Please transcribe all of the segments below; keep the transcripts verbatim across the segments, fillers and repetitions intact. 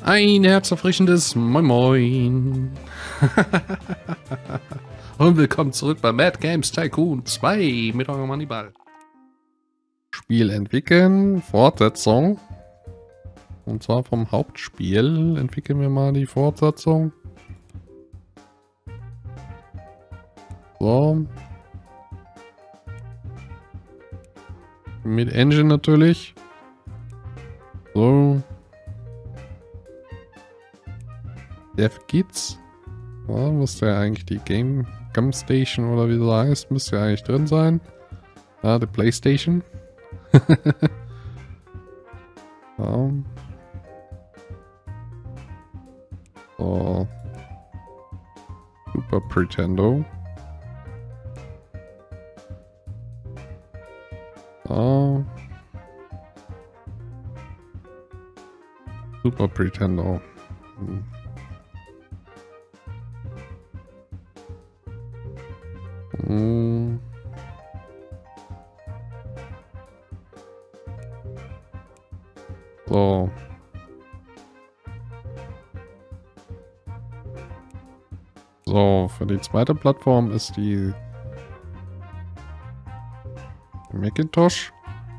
Ein herzerfrischendes Moin Moin. Und willkommen zurück bei Mad Games Tycoon zwei mit eurem Hannibal. Spiel entwickeln, Fortsetzung. Und zwar vom Hauptspiel entwickeln wir mal die Fortsetzung. So. Mit Engine natürlich. So. Dev Kids. Ja, müsste ja eigentlich die Game Gum Station oder wie so heißt, müsste ja eigentlich drin sein. Ja, die Playstation. Ja. So. Super Pretendo. So. Super Pretendo. Hm. Hm. So. So, für die zweite Plattform ist die Macintosh.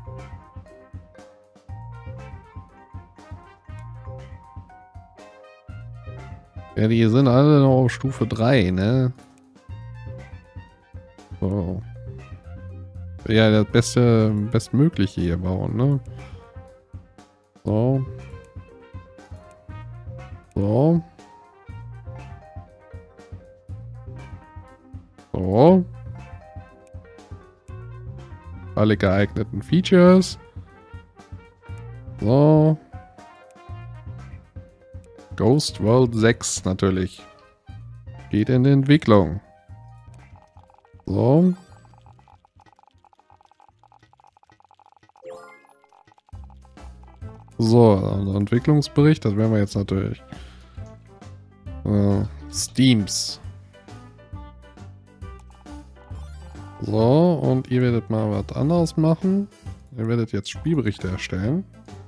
Ja, die sind alle noch auf Stufe drei, ne? So. Ja, das beste, bestmögliche hier bauen, ne? So. So. So. Alle geeigneten Features. So. Ghost World sechs natürlich. Geht in die Entwicklung. So. So, also Entwicklungsbericht, das werden wir jetzt natürlich. Äh, Steams. So, und ihr werdet mal was anderes machen. Ihr werdet jetzt Spielberichte erstellen.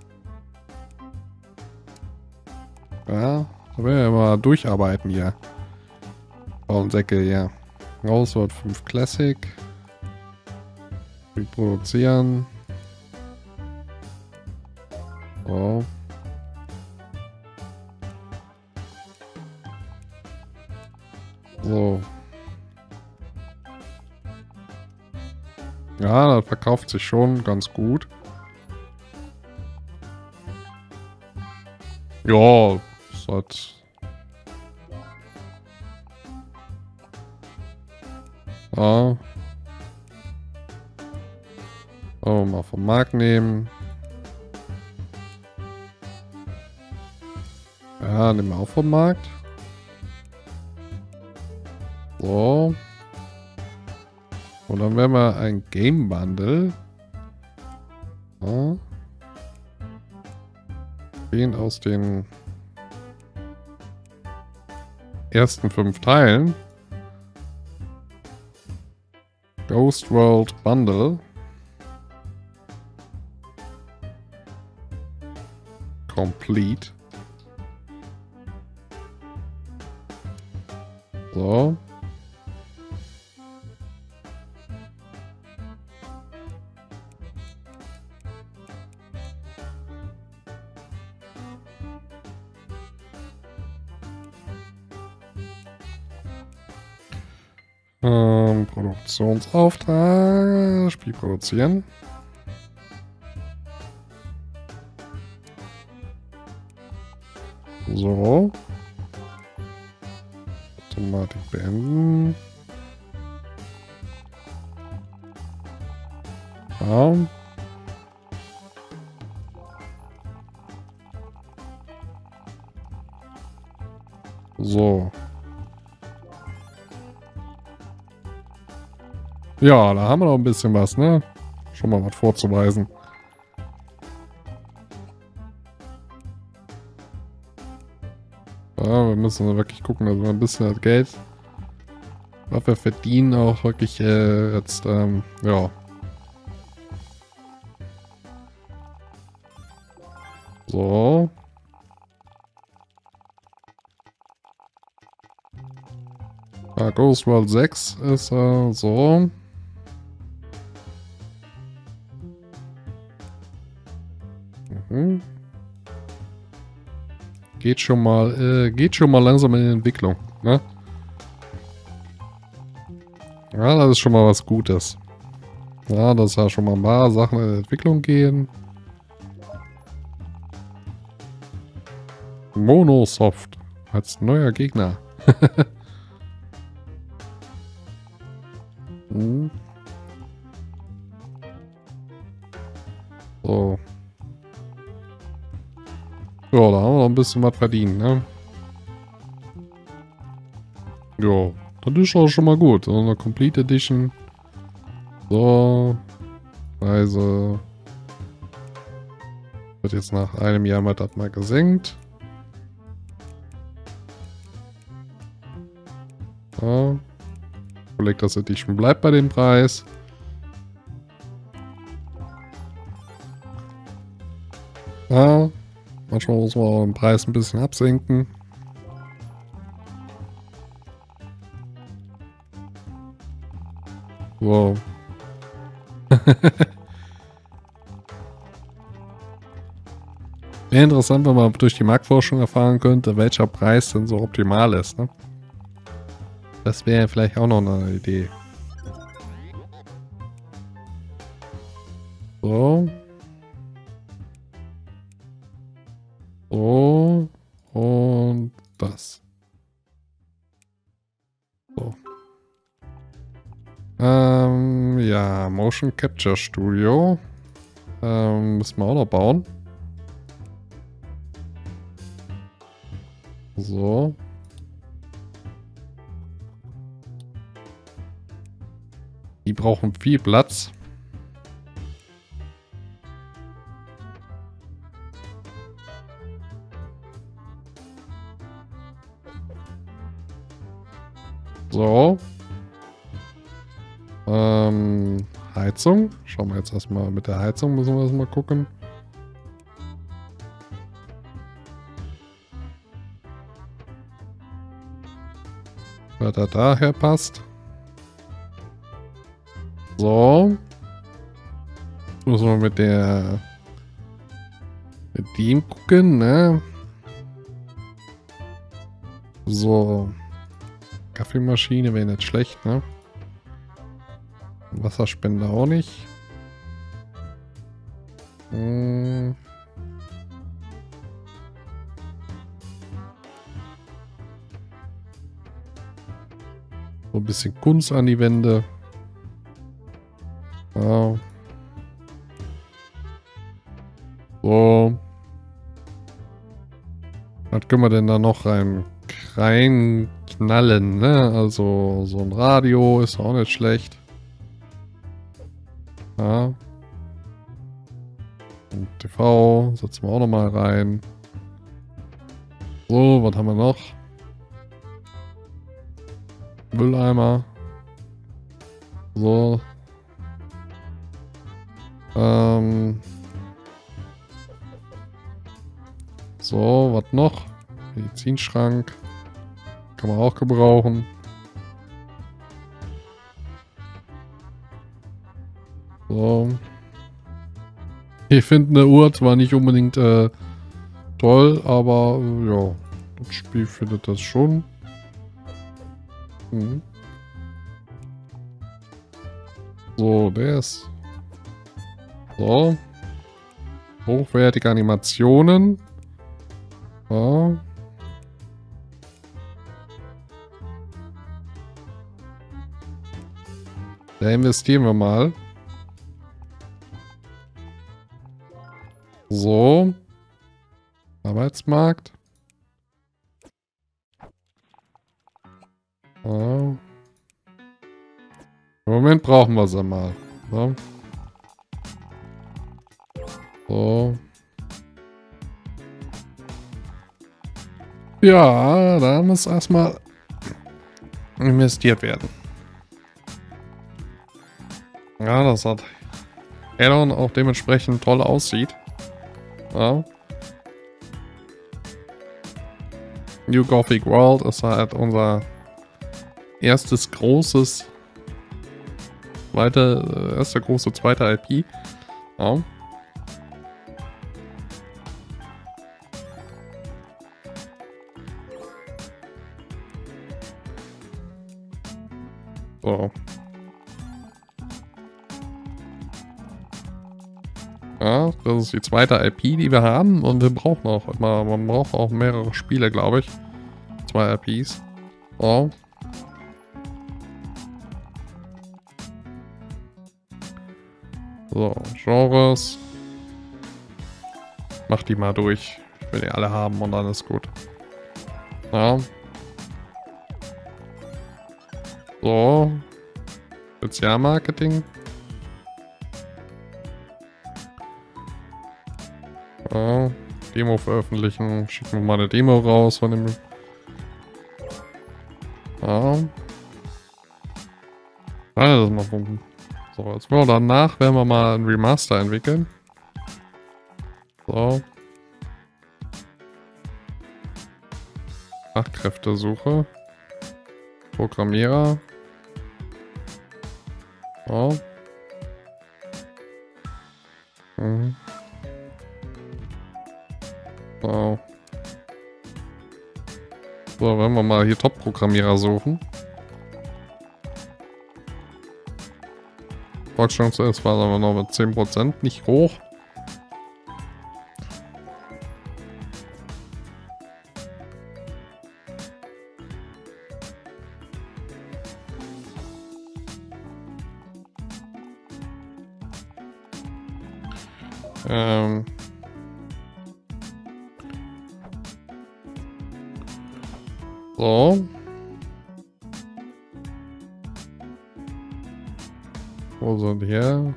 Ja, da werden wir mal durcharbeiten hier. Und Säcke, ja. Rauswort fünf Classic. Reproduzieren. So. So. Ja, das verkauft sich schon ganz gut. Ja, es hat... Ja. So, mal vom Markt nehmen. Ja, nehmen wir auch vom Markt. So. Und dann werden wir ein Game Bundle. Ja. Den aus den ersten fünf Teilen. Ghost World Bundle. Complete. So. Ähm, Produktionsauftrag. Spiel produzieren. So. Automatik beenden. Ja. So. Ja, da haben wir noch ein bisschen was, ne? Schon mal was vorzuweisen. Ja, wir müssen wirklich gucken, dass wir ein bisschen das Geld, was wir verdienen, auch wirklich äh, jetzt, ähm, ja. So. Ja, Ghost World sechs ist äh, so. Mhm. Geht schon mal, äh, geht schon mal langsam in die Entwicklung, ne? Ja, das ist schon mal was Gutes. Ja, dass ja schon mal ein paar Sachen in die Entwicklung gehen. Monosoft als neuer Gegner. hm. So. Ja, da haben wir noch ein bisschen was verdient, ne? Ja, das ist auch schon mal gut. So eine Complete Edition. So. Also. Wird jetzt nach einem Jahr mal das mal gesenkt. Ja. Collectors Edition bleibt bei dem Preis. Ja. Manchmal muss man auch den Preis ein bisschen absenken. Wow. Wäre interessant, wenn man durch die Marktforschung erfahren könnte, welcher Preis denn so optimal ist, ne? Das wäre vielleicht auch noch eine Idee. So. So. Und das. So. Ähm, ja, Motion Capture Studio. Ähm, müssen wir auch noch bauen. So. Die brauchen viel Platz. So. Ähm, Heizung. Schauen wir jetzt erstmal mit der Heizung, müssen wir erstmal gucken. Wer da daher passt. So. Müssen wir mit der mit dem gucken, ne? So. Kaffeemaschine wäre nicht schlecht, ne? Wasserspender auch nicht. Hm. So ein bisschen Kunst an die Wände. Ja. So. Was können wir denn da noch rein, rein knallen, ne? Also so ein Radio ist auch nicht schlecht. Ja. Und T V setzen wir auch noch mal rein. So, was haben wir noch? Mülleimer. So. Ähm. So, was noch? Medizinschrank. Kann man auch gebrauchen. So. Ich finde eine Uhr zwar nicht unbedingt äh, toll, aber äh, ja, das Spiel findet das schon. Mhm. So, der ist. So. Hochwertige Animationen. Ja. Da investieren wir mal. So. Arbeitsmarkt. Ja. Im Moment brauchen wir sie mal. So. So. Ja, da muss erstmal investiert werden. Ja, das hat Addon auch dementsprechend toll aussieht. Ja. New Gothic World ist halt unser erstes großes, zweite, äh, erster große zweite I P. Ja. So. Ja, das ist die zweite I P, die wir haben und wir brauchen auch immer, man braucht auch mehrere Spiele, glaube ich. Zwei I Ps. So. So, Genres. Mach die mal durch. Ich will die alle haben und dann ist gut. Ja. So. Spezialmarketing. Ja. Demo veröffentlichen. Schicken wir mal eine Demo raus von dem. Ja. Also, das mal vom. So, jetzt wollen wir danach, werden wir mal ein Remaster entwickeln. So. Fachkräftesuche. Programmierer. So. Mhm. So. So, wenn wir mal hier Top-Programmierer suchen. Erfolgschance ist war aber noch mit zehn Prozent nicht hoch. Ähm. So. Wo sind die her?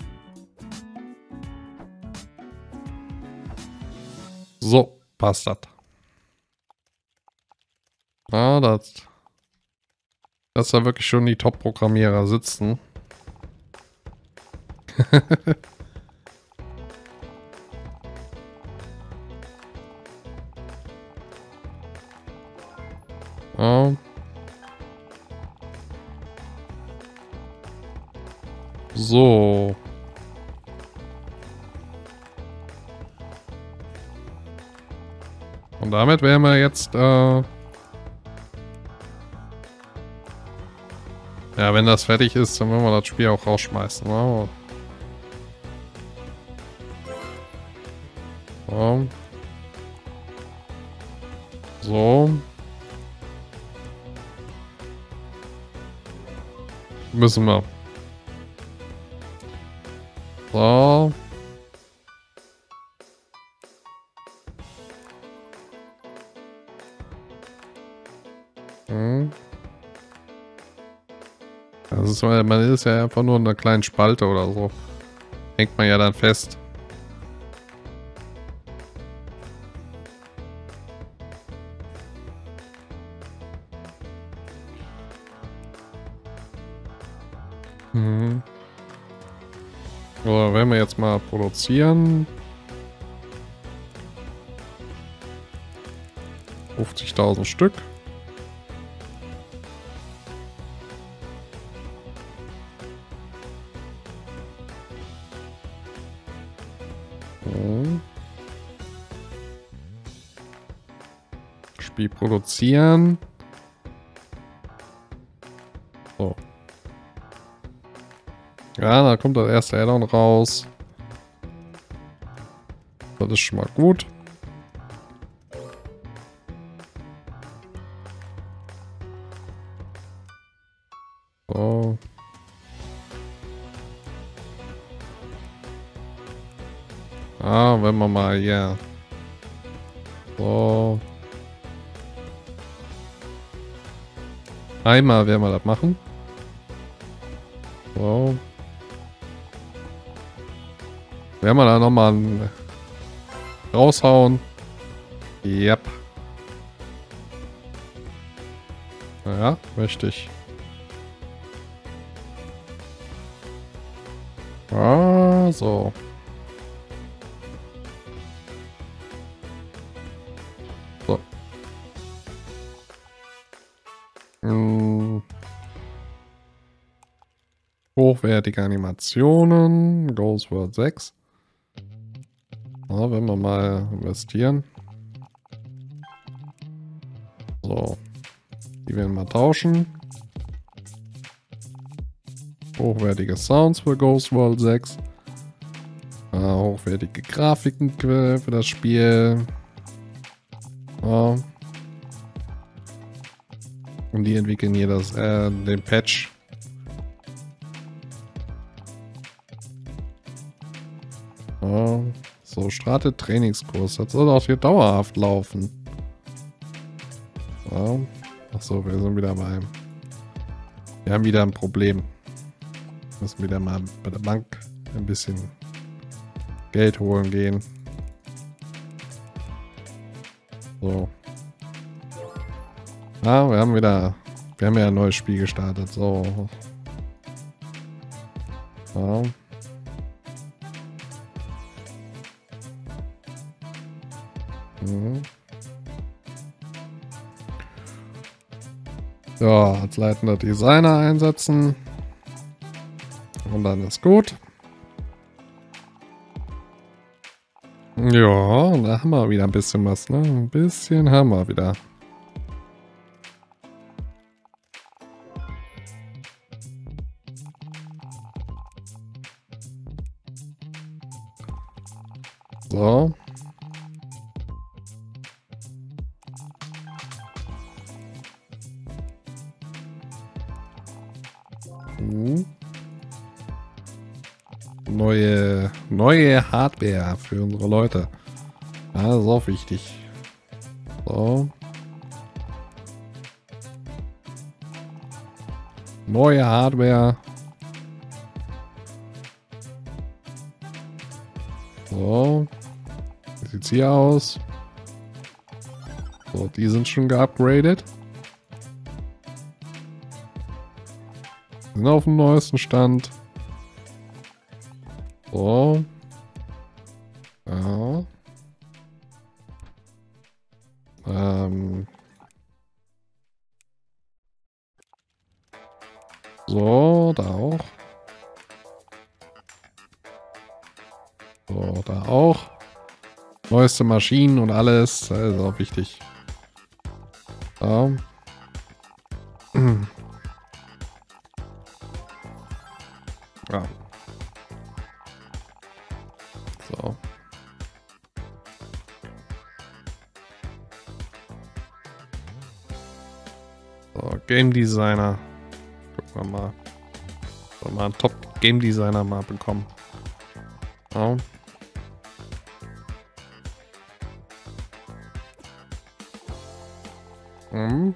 So, passt das. Ah, das. Dass da wirklich schon die Top-Programmierer sitzen. Ja. So. Und damit wären wir jetzt, äh ja, wenn das fertig ist, dann wollen wir das Spiel auch rausschmeißen. Ne? So. So. Müssen wir. So. Hm. Das ist, man ist ja einfach nur in einer kleinen Spalte oder so. Hängt man ja dann fest. Mhm. So, werden wir jetzt mal produzieren. fünfzigtausend Stück. Mhm. Spiel produzieren. So. Ja, da kommt das erste Add-on raus. Das ist schon mal gut. So. Ah, wenn wir mal hier. So. Einmal werden wir das machen. So. Werden wir da nochmal raushauen. Yep. Ja, richtig. Ah, so. So. Hm. Hochwertige Animationen. Ghost World sechs. Ja, wenn wir mal investieren. So. Die werden wir tauschen. Hochwertige Sounds für Ghost World sechs. Äh, hochwertige Grafiken für das Spiel. Ja. Und die entwickeln hier das, äh, den Patch. Ja. So, startet Trainingskurs. Das soll auch hier dauerhaft laufen. Ja. Achso, wir sind wieder beim. Wir haben wieder ein Problem. Müssen wieder mal bei der Bank ein bisschen Geld holen gehen. So. Ja, wir haben wieder. Wir haben ja ein neues Spiel gestartet. So. Ja. Mhm. Ja, als leitender Designer einsetzen. Und dann ist gut. Ja, da haben wir wieder ein bisschen was, ne? Ein bisschen haben wir wieder. So. Hm. Neue, neue Hardware für unsere Leute. Ja, das ist auch wichtig. So. Neue Hardware. So. Wie sieht's hier aus? So, die sind schon geupgradet. Sind auf dem neuesten Stand. So. Ja. Ähm. So, da auch. So, da auch. Neueste Maschinen und alles. Das ist auch wichtig. Ja. Ja. So. So, Game Designer. Gucken wir mal. So, mal einen Top Game Designer mal bekommen. Ja. Mhm.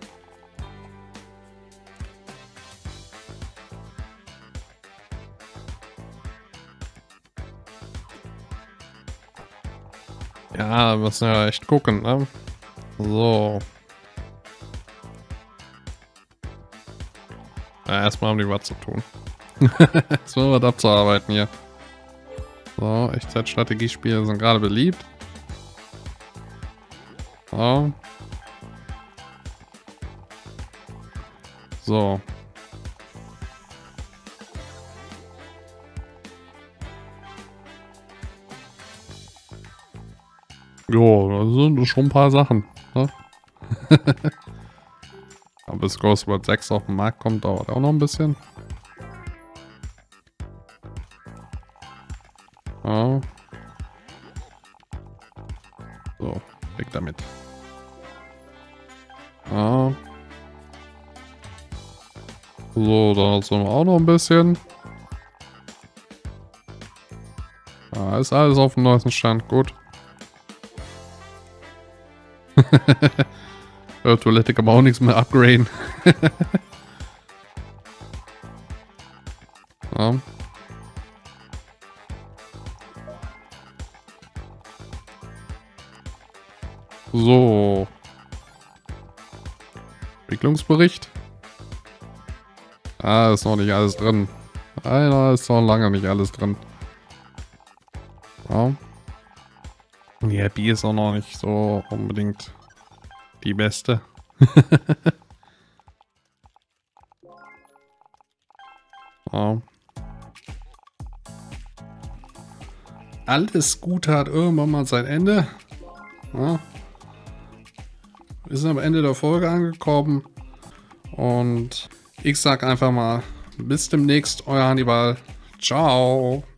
Ja, müssen wir echt gucken, ne? So. Ja, erstmal haben die was zu tun. Jetzt müssen wir was abzuarbeiten hier. So, Echtzeit-Strategiespiele sind gerade beliebt. So. So. Jo, das sind schon ein paar Sachen. Ne? Aber bis Ghost World sechs auf den Markt kommt, dauert auch noch ein bisschen. Ja. So, weg damit. Ja. So, da sind wir auch noch ein bisschen. Ja, ist alles auf dem neuesten Stand. Gut. Ja, Toilette kann man auch nichts mehr upgraden. Ja. So. Entwicklungsbericht. Ah, ist noch nicht alles drin. Ah, ist noch lange nicht alles drin. Ja. Die Happy ist auch noch nicht so unbedingt die beste. Ja. alles Gute hat irgendwann mal sein Ende. Ja. Wir sind am Ende der Folge angekommen. Und ich sag einfach mal, bis demnächst, euer Hannibal. Ciao.